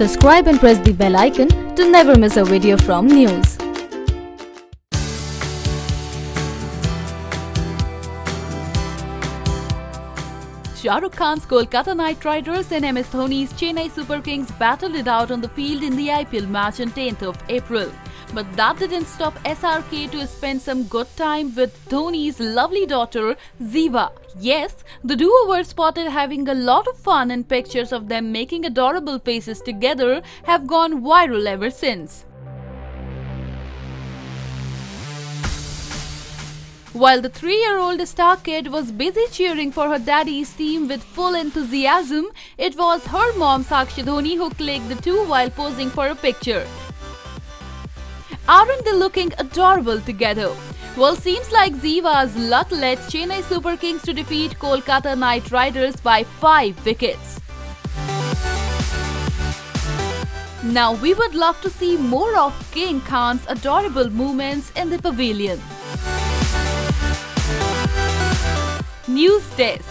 Subscribe and press the bell icon to never miss a video from NYOOOZ. Shah Rukh Khan's Kolkata Knight Riders and MS Dhoni's Chennai Super Kings battled it out on the field in the IPL match on 10th of April. But that didn't stop SRK to spend some good time with Dhoni's lovely daughter, Ziva. Yes, the duo were spotted having a lot of fun, and pictures of them making adorable faces together have gone viral ever since. While the 3-year-old star kid was busy cheering for her daddy's team with full enthusiasm, it was her mom Sakshi Dhoni who clicked the two while posing for a picture. Aren't they looking adorable together? Well, seems like Ziva's luck led Chennai Super Kings to defeat Kolkata Knight Riders by 5 wickets. Now we would love to see more of King Khan's adorable moments in the pavilion. NYOOOZ Desk.